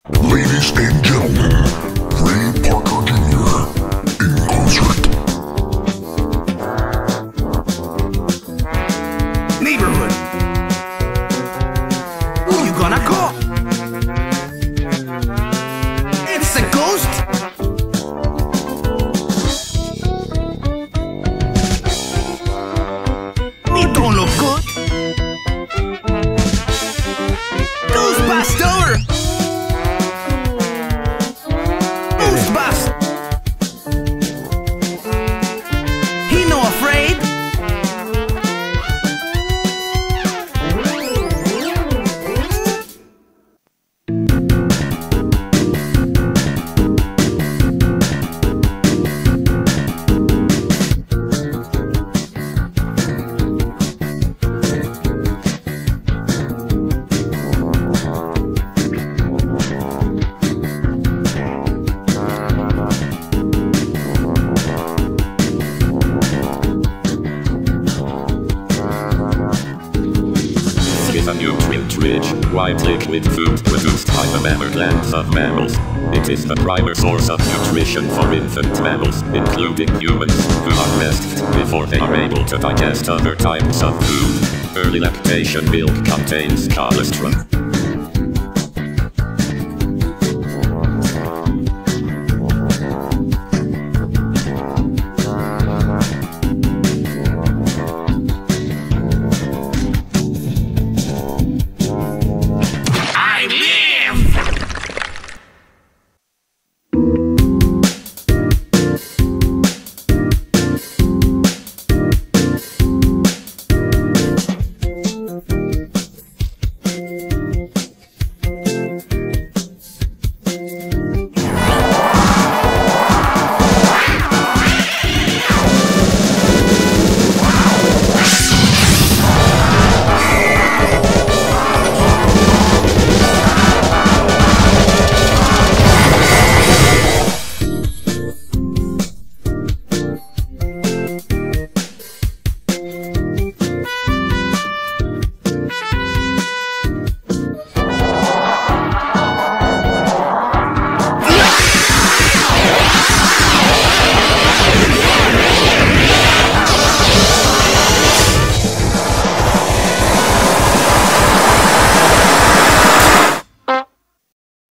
Ladies and gentlemen, Ray Parker Jr. in concert. Neighborhood. Who you gonna call? It's a ghost? It don't look good. Ghostbusters! Ghostbusters! He no afraid? Is a nutrient-rich, white liquid food produced by the mammal glands of mammals. It is the primary source of nutrition for infant mammals, including humans, who are breastfed before they are able to digest other types of food. Early lactation milk contains colostrum.